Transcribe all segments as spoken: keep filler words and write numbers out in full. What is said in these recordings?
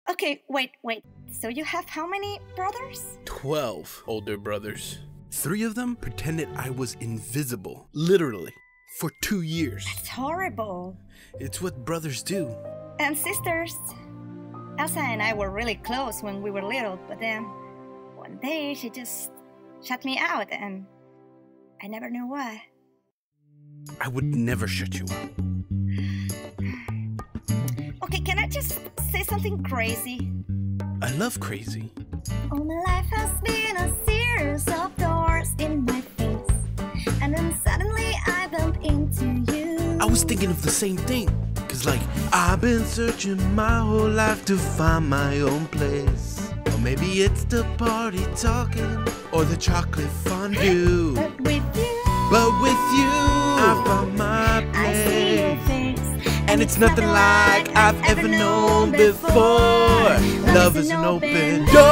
Okay, wait, wait. So you have how many brothers? Twelve older brothers. Three of them pretended I was invisible, literally, for two years. That's horrible. It's what brothers do. And sisters. Elsa and I were really close when we were little, but then one day she just shut me out and I never knew why. I would never shut you out. Okay, can I just say something crazy? I love crazy. All my life has been a series of doors in my face, and then suddenly I bump into you. I was thinking of the same thing. Cause like, I've been searching my whole life to find my own place. Or maybe it's the party talking, or the chocolate fondue. But with you, But with you, I found my place. I see your face, and it's nothing like I've ever known before. Love is an open door.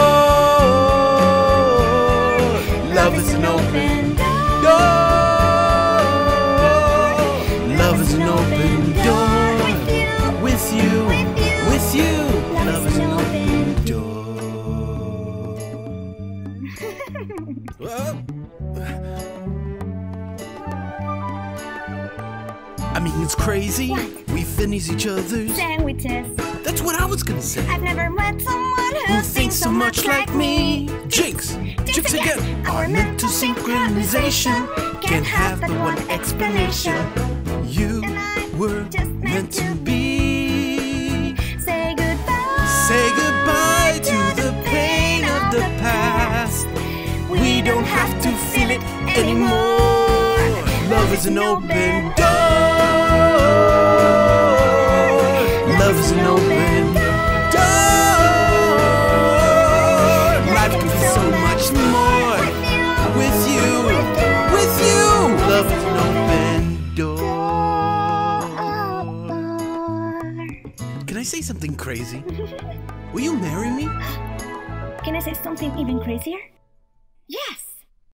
Love is an open door. Love is an open door. With you, with you, love is an open door. I mean, it's crazy. What? We finish each other's sandwiches. That's what I was gonna say. I've never met someone who, Who thinks so much like me. Jinx, Jinx again. Our mental synchronization can't have but one explanation. You were meant to be. Say goodbye. Say goodbye to the pain of the past. We don't have to feel it anymore. Love is an open door. Love is an open door. Life can be so much more with you, with you. Love is an open door. Can I say something crazy? Will you marry me? Can I say something even crazier? Yes.